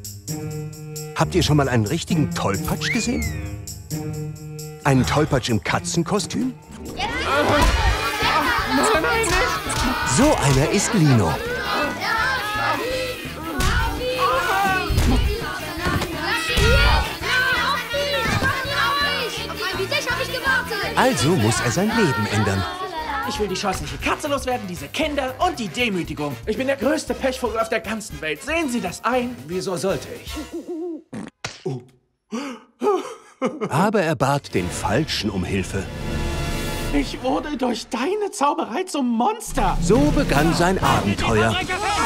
Habt ihr schon mal einen richtigen Tollpatsch gesehen? Einen Tollpatsch im Katzenkostüm? Nein, nicht! So einer ist Lino. Also muss er sein Leben ändern. Ich will die scheußliche Katze loswerden, diese Kinder und die Demütigung. Ich bin der größte Pechvogel auf der ganzen Welt. Sehen Sie das ein? Wieso sollte ich? Aber er bat den Falschen um Hilfe. Ich wurde durch deine Zauberei zum Monster. So begann sein Abenteuer.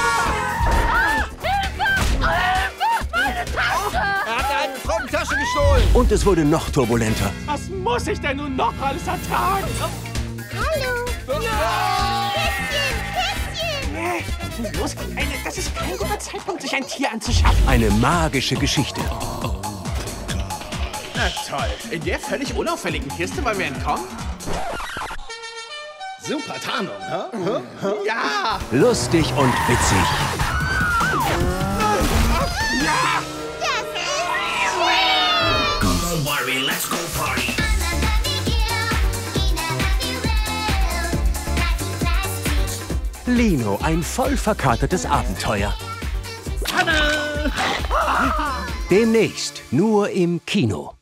Er hat eine Frauentasche gestohlen! Und es wurde noch turbulenter. Was muss ich denn nun noch alles ertragen? Hallo. Los, das ist kein guter Zeitpunkt, sich ein Tier anzuschaffen. Eine magische Geschichte. Na toll. In der völlig unauffälligen Kiste wollen wir entkommen? Super Tarnung, hä? Ja! Lustig und witzig. Ja! Don't worry, let's go party. Lino, ein voll verkatertes Abenteuer. Demnächst nur im Kino.